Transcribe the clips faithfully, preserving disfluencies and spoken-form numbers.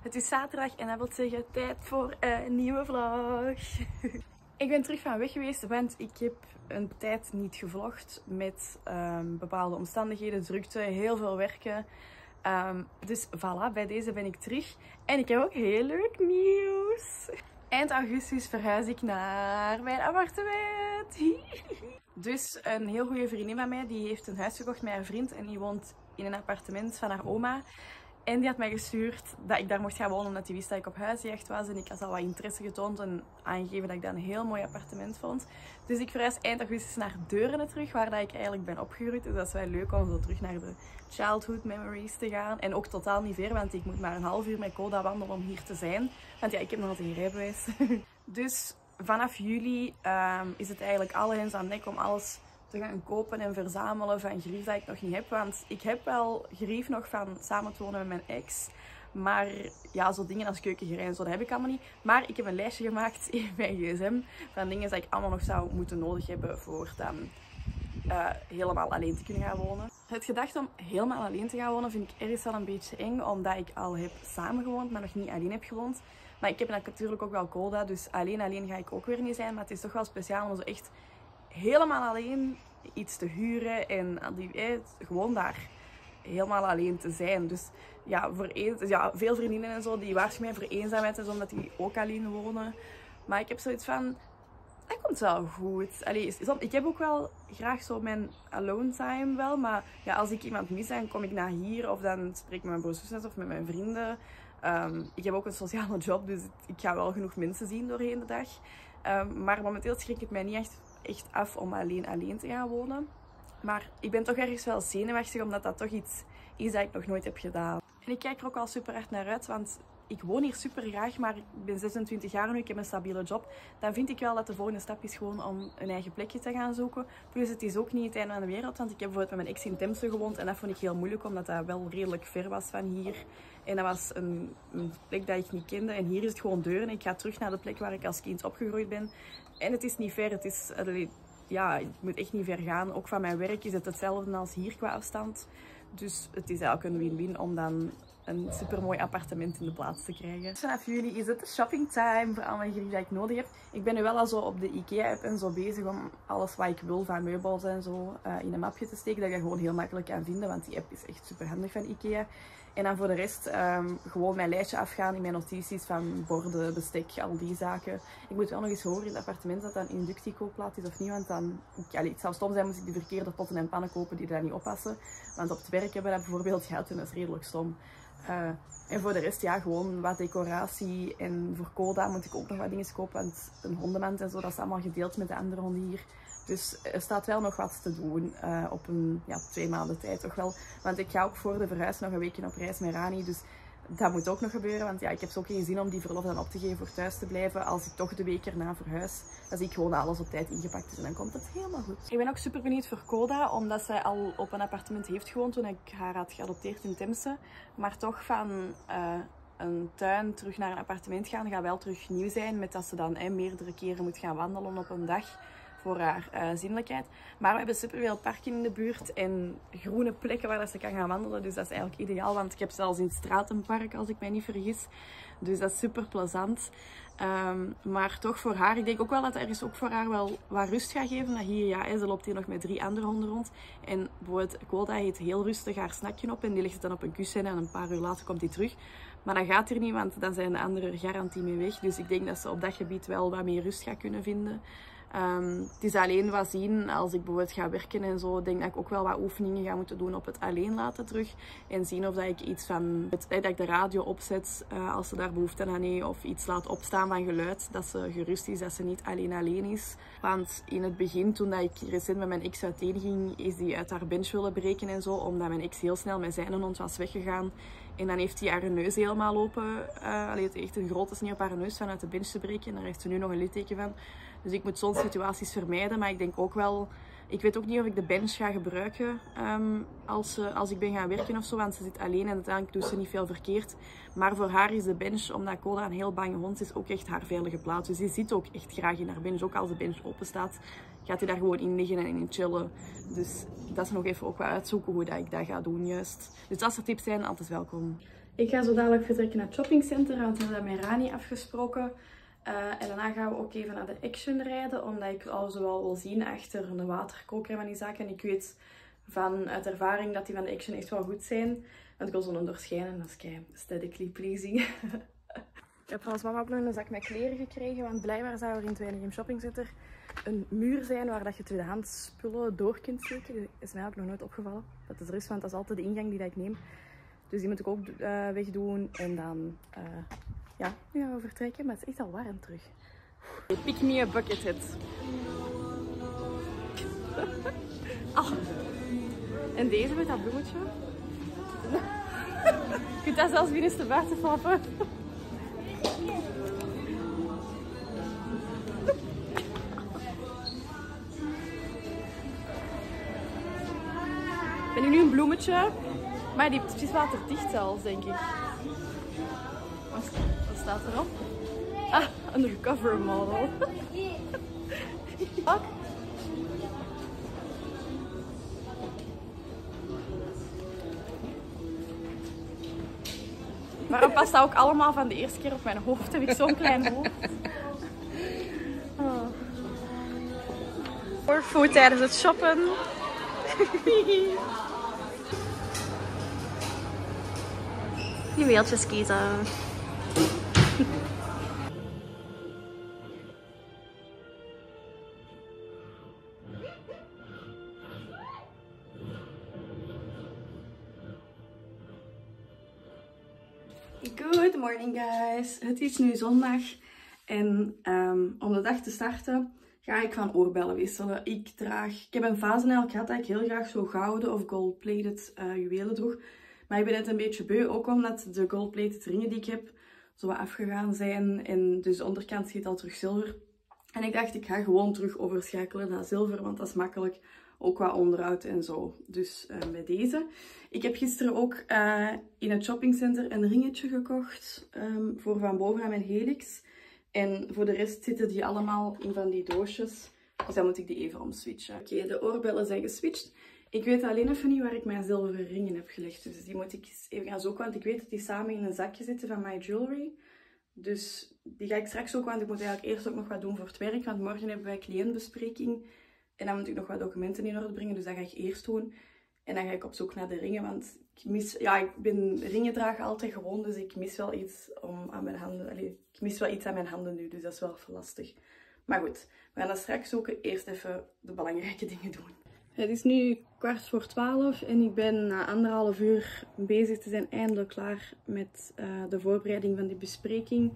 Het is zaterdag en dat wil zeggen tijd voor een nieuwe vlog. Ik ben terug van weg geweest, want ik heb een tijd niet gevlogd met um, bepaalde omstandigheden, drukte, heel veel werken. Um, dus voilà, bij deze ben ik terug. En ik heb ook heel leuk nieuws. Eind augustus verhuis ik naar mijn appartement. Dus een heel goede vriendin van mij, die heeft een huis gekocht met haar vriend. En die woont in een appartement van haar oma. En die had mij gestuurd dat ik daar mocht gaan wonen, omdat hij wist dat ik op huisjacht was. En ik had al wat interesse getoond en aangegeven dat ik dat een heel mooi appartement vond. Dus ik verhuis eind augustus naar Deurne terug, waar dat ik eigenlijk ben opgegroeid. Dus dat is wel leuk om zo terug naar de childhood memories te gaan. En ook totaal niet ver, want ik moet maar een half uur met Coda wandelen om hier te zijn. Want ja, ik heb nog altijd geen rijbewijs. Dus vanaf juli um, is het eigenlijk alle hens aan dek om alles te gaan kopen en verzamelen van gerief dat ik nog niet heb. Want ik heb wel gerief nog van samen te wonen met mijn ex. Maar ja, zo dingen als keukengerei en zo, dat heb ik allemaal niet. Maar ik heb een lijstje gemaakt in mijn gsm van dingen die ik allemaal nog zou moeten nodig hebben voor dan uh, helemaal alleen te kunnen gaan wonen. Het gedacht om helemaal alleen te gaan wonen vind ik ergens wel een beetje eng, omdat ik al heb samengewoond, maar nog niet alleen heb gewoond. Maar ik heb natuurlijk ook wel Coda, dus alleen alleen ga ik ook weer niet zijn. Maar het is toch wel speciaal om zo echt helemaal alleen iets te huren en die, eh, gewoon daar helemaal alleen te zijn. Dus ja, voor een, dus ja, veel vriendinnen en zo die waarschuwen mij voor eenzaamheid en zo, omdat die ook alleen wonen. Maar ik heb zoiets van, dat komt wel goed. Allee, ik heb ook wel graag zo mijn alone time wel, maar ja, als ik iemand mis, dan kom ik naar hier of dan spreek ik met mijn broers en zussen of met mijn vrienden. Um, ik heb ook een sociale job, dus ik ga wel genoeg mensen zien doorheen de dag. Um, maar momenteel schrik het mij niet echt, echt af om alleen alleen te gaan wonen. Maar ik ben toch ergens wel zenuwachtig, omdat dat toch iets is dat ik nog nooit heb gedaan. En ik kijk er ook al super hard naar uit, want ik woon hier super graag, maar ik ben zesentwintig jaar nu, ik heb een stabiele job. Dan vind ik wel dat de volgende stap is gewoon om een eigen plekje te gaan zoeken. Plus het is ook niet het einde van de wereld, want ik heb bijvoorbeeld met mijn ex in Temse gewoond en dat vond ik heel moeilijk, omdat dat wel redelijk ver was van hier. En dat was een, een plek dat ik niet kende en hier is het gewoon Deurne. Ik ga terug naar de plek waar ik als kind opgegroeid ben. En het is niet ver, het is... Ja, ik moet echt niet ver gaan. Ook van mijn werk is het hetzelfde als hier qua afstand. Dus het is eigenlijk een win-win om dan een supermooi appartement in de plaats te krijgen. Vanaf juli is het shopping time voor alle gerief dat ik nodig heb. Ik ben nu wel al zo op de IKEA-app en zo bezig om alles wat ik wil van meubels en zo uh, in een mapje te steken. Dat ik dat gewoon heel makkelijk kan vinden, want die app is echt super handig van IKEA. En dan voor de rest um, gewoon mijn lijstje afgaan in mijn notities van borden, bestek, al die zaken. Ik moet wel nog eens horen in het appartement dat dat een inductiekookplaat is of niet, want dan... Allee, het zou stom zijn moest ik de verkeerde potten en pannen kopen die daar niet oppassen. Want op het werk hebben we dat bijvoorbeeld gehad en dat is redelijk stom. Uh, en voor de rest, ja, gewoon wat decoratie. En voor Coda moet ik ook nog wat dingen kopen, want een hondenmand en zo, dat is allemaal gedeeld met de andere honden hier. Dus er staat wel nog wat te doen uh, op een ja, twee maanden tijd toch wel. Want ik ga ook voor de verhuis nog een weekje op reis met Rani. Dus dat moet ook nog gebeuren. Want ja, ik heb zo ook geen zin om die verlof dan op te geven voor thuis te blijven. Als ik toch de week erna verhuis, dan zie ik gewoon dat alles op tijd ingepakt is. En dan komt het helemaal goed. Ik ben ook super benieuwd voor Coda. Omdat zij al op een appartement heeft gewoond toen ik haar had geadopteerd in Temse. Maar toch van... Uh, een tuin terug naar een appartement gaan gaat wel terug nieuw zijn. Met dat ze dan eh, meerdere keren moet gaan wandelen op een dag. Voor haar uh, zinnelijkheid. Maar we hebben superveel parken in de buurt en groene plekken waar dat ze kan gaan wandelen. Dus dat is eigenlijk ideaal, want ik heb zelfs in het Stratenpark, als ik mij niet vergis. Dus dat is super plezant. Um, maar toch voor haar, ik denk ook wel dat er is ook voor haar wel wat rust gaat geven. Dat hier, ja, hè, ze loopt hier nog met drie andere honden rond. En bijvoorbeeld Coda eet heel rustig haar snackje op en die legt het dan op een kussen en een paar uur later komt hij terug. Maar dat gaat er niet, want dan zijn de anderen garantie mee weg. Dus ik denk dat ze op dat gebied wel wat meer rust gaat kunnen vinden. Um, het is alleen wat zien als ik bijvoorbeeld ga werken en zo. Ik denk dat ik ook wel wat oefeningen ga moeten doen op het alleen laten terug. En zien of dat ik iets van, het, dat ik de radio opzet uh, als ze daar behoefte aan heeft. Of iets laat opstaan van geluid. Dat ze gerust is, dat ze niet alleen alleen is. Want in het begin, toen dat ik recent met mijn ex uiteen ging, is die uit haar bench willen breken en zo. Omdat mijn ex heel snel met zijn hond was weggegaan. En dan heeft hij haar neus helemaal open. Uh, allee, het echt een grote sneeuw op haar neus vanuit de bench te breken. En daar heeft ze nu nog een litteken van. Dus ik moet zo'n situaties vermijden. Maar ik denk ook wel... Ik weet ook niet of ik de bench ga gebruiken um, als, uh, als ik ben gaan werken of zo. Want ze zit alleen en uiteindelijk doet ze niet veel verkeerd. Maar voor haar is de bench, omdat Coda een heel bange hond is, ook echt haar veilige plaats. Dus die zit ook echt graag in haar bench. Ook als de bench open staat, gaat hij daar gewoon in liggen en in chillen. Dus dat is nog even ook wat uitzoeken hoe dat ik dat ga doen juist. Dus als er tips zijn, altijd welkom. Ik ga zo dadelijk vertrekken naar het shoppingcenter, want we hebben dat met Rani afgesproken. Uh, en daarna gaan we ook even naar de Action rijden, omdat ik al zowel wil zien achter een waterkoker van die zaken. En ik weet van uit ervaring dat die van de Action echt wel goed zijn. Want ik wil zo'n doorschijnen, dat is kei aesthetically pleasing. Ik heb van ons mama ook nog een zak met kleren gekregen, want blijkbaar zou er in het Weinigem shoppingcenter een muur zijn waar dat je tweedehands spullen door kunt steken. Dat is mij ook nog nooit opgevallen dat het er is, want dat is altijd de ingang die dat ik neem. Dus die moet ik ook uh, wegdoen en dan uh, ja, nu gaan we vertrekken, maar het is echt al warm terug. Pick me a bucket hit. Oh. En deze met dat bloemetje. Je kunt dat zelfs binnenste buiten flappen. Ik ben nu een bloemetje, maar die is precies waterdicht zelfs, denk ik. Wat, wat staat erop? Ah, undercover model. Ook. Waarom past dat ook allemaal van de eerste keer op mijn hoofd? Heb ik zo'n klein hoofd. Oh. Voor food tijdens het shoppen. Juweeltjes kiezen. Good morning guys. Het is nu zondag en um, om de dag te starten ga ik van oorbellen wisselen. Ik draag, ik heb een fase eigenlijk gehad dat ik heel graag zo gouden of gold-plated uh, juwelen droeg. Maar ik ben net een beetje beu, ook omdat de gold-plated ringen die ik heb zo wat afgegaan zijn. En dus de onderkant zit al terug zilver. En ik dacht, ik ga gewoon terug overschakelen naar zilver, want dat is makkelijk. Ook qua onderhoud en zo. Dus uh, bij deze. Ik heb gisteren ook uh, in het shoppingcenter een ringetje gekocht. Um, voor van bovenaan mijn helix. En voor de rest zitten die allemaal in van die doosjes. Dus dan moet ik die even omswitchen. Oké, okay, de oorbellen zijn geswitcht. Ik weet alleen even niet waar ik mijn zilveren ringen heb gelegd. Dus die moet ik even gaan zoeken. Want ik weet dat die samen in een zakje zitten van My Jewelry. Dus die ga ik straks zoeken. Want ik moet eigenlijk eerst ook nog wat doen voor het werk. Want morgen hebben wij cliëntbespreking. En dan moet ik nog wat documenten in orde brengen. Dus dat ga ik eerst doen. En dan ga ik op zoek naar de ringen. Want ik mis... Ja, ik ben ringen dragen altijd gewoon. Dus ik mis wel iets om aan mijn handen... Allee, ik mis wel iets aan mijn handen nu. Dus dat is wel even lastig. Maar goed, we gaan dat straks zoeken. Eerst even de belangrijke dingen doen. Het is nu kwart voor twaalf. En ik ben na anderhalf uur bezig te zijn eindelijk klaar met uh, de voorbereiding van die bespreking.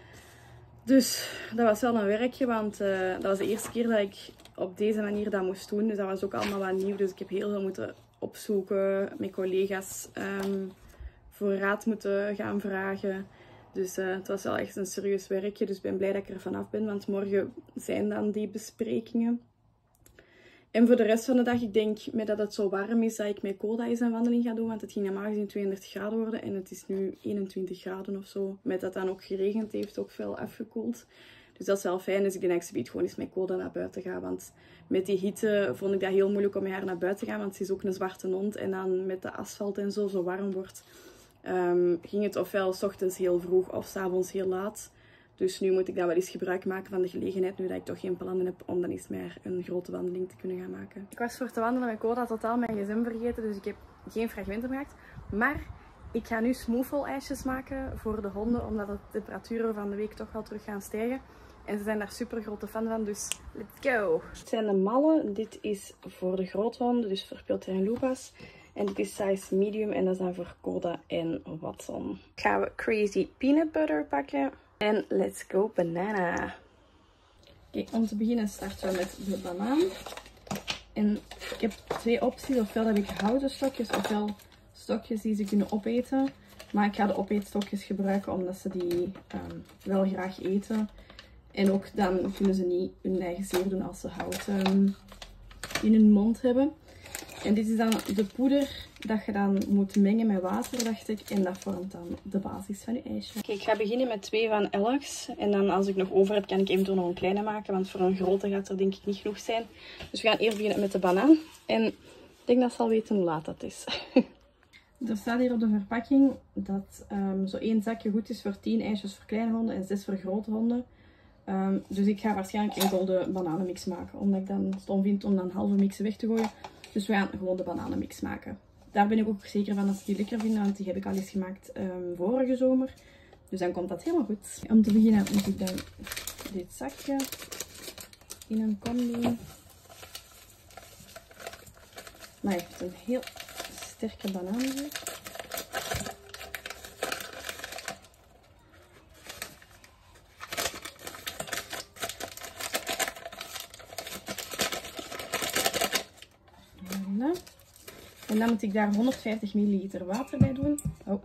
Dus dat was wel een werkje. Want uh, dat was de eerste keer dat ik op deze manier dat moest doen. Dus dat was ook allemaal wat nieuw. Dus ik heb heel veel moeten opzoeken met collega's. Um, voor raad moeten gaan vragen. Dus uh, het was wel echt een serieus werkje. Dus ik ben blij dat ik er vanaf ben. Want morgen zijn dan die besprekingen. En voor de rest van de dag, ik denk met dat het zo warm is, dat ik met Koda eens een wandeling ga doen. Want het ging normaal gezien tweeëndertig graden worden. En het is nu eenentwintig graden of zo. Met dat dan ook geregend heeft, ook veel afgekoeld. Dus dat is wel fijn. Dus ik denk dat ik zoiets gewoon eens met Koda naar buiten ga. Want met die hitte vond ik dat heel moeilijk om met haar naar buiten te gaan. Want ze is ook een zwarte hond. En dan met de asfalt en zo, zo warm wordt, um, ging het ofwel 's ochtends heel vroeg of 's avonds heel laat. Dus nu moet ik dat wel eens gebruik maken van de gelegenheid. Nu dat ik toch geen plannen heb om dan eens meer een grote wandeling te kunnen gaan maken. Ik was voor te wandelen met Koda totaal mijn gsm vergeten. Dus ik heb geen fragmenten gemaakt. Maar ik ga nu smoefel-ijsjes maken voor de honden. Omdat de temperaturen van de week toch wel terug gaan stijgen. En ze zijn daar super grote fan van, dus let's go! Dit zijn de mallen. Dit is voor de grote honden, dus voor Pilter en Lupas. En dit is size medium en dat is dan voor Koda en Watson. Gaan we Crazy Peanut Butter pakken. En let's go banana! Oké, om te beginnen starten we met de banaan. En ik heb twee opties. Ofwel heb ik houten stokjes, ofwel stokjes die ze kunnen opeten. Maar ik ga de opeetstokjes gebruiken omdat ze die um, wel graag eten. En ook dan kunnen ze niet hun eigen zeer doen als ze hout um, in hun mond hebben. En dit is dan de poeder dat je dan moet mengen met water, dacht ik. En dat vormt dan de basis van je ijsje. Oké, ik ga beginnen met twee van Alex. En dan als ik nog over heb, kan ik eventueel nog een kleine maken. Want voor een grote gaat er denk ik niet genoeg zijn. Dus we gaan eerst beginnen met de banaan. En ik denk dat ze al weten hoe laat dat is. Er staat hier op de verpakking dat um, zo één zakje goed is voor tien ijsjes voor kleine honden en zes voor grote honden. Um, dus ik ga waarschijnlijk enkel de bananenmix maken. Omdat ik dan stom vind om dan halve mixen weg te gooien. Dus we gaan gewoon de bananenmix maken. Daar ben ik ook zeker van dat ze die lekker vinden. Want die heb ik al eens gemaakt um, vorige zomer. Dus dan komt dat helemaal goed. Om te beginnen moet ik dan dit zakje in een kom doen. Maar hij heeft een heel sterke banaan hier. En dan moet ik daar honderdvijftig milliliter water bij doen. Oh.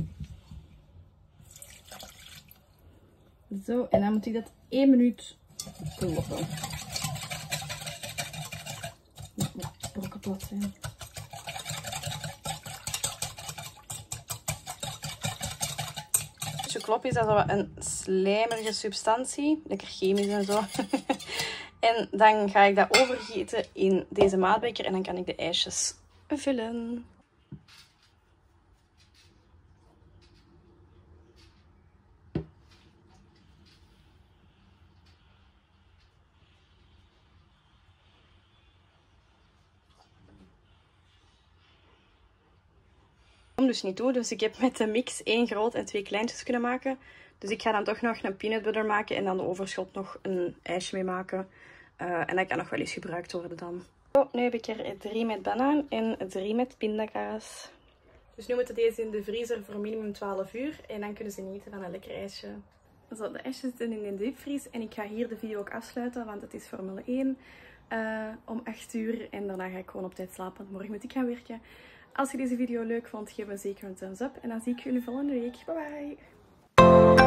Zo, en dan moet ik dat één minuut kloppen. Ja, moet brokken plat zijn. Als je klopt is dat zo een slijmerige substantie. Lekker chemisch en zo. En dan ga ik dat overgieten in deze maatbeker en dan kan ik de ijsjes vullen. Kom dus niet toe, dus ik heb met de mix één groot en twee kleintjes kunnen maken. Dus ik ga dan toch nog een peanut butter maken en dan de overschot nog een ijsje mee maken. Uh, en dat kan nog wel eens gebruikt worden dan. Zo, nu heb ik er drie met banaan en drie met pindakaas. Dus nu moeten deze in de vriezer voor minimum twaalf uur. En dan kunnen ze genieten van een lekker ijsje. Zo, de ijsjes zitten in de diepvries. En ik ga hier de video ook afsluiten, want het is Formule één uh, om acht uur. En daarna ga ik gewoon op tijd slapen, want morgen moet ik gaan werken. Als je deze video leuk vond, geef me zeker een thumbs up. En dan zie ik jullie volgende week. Bye bye!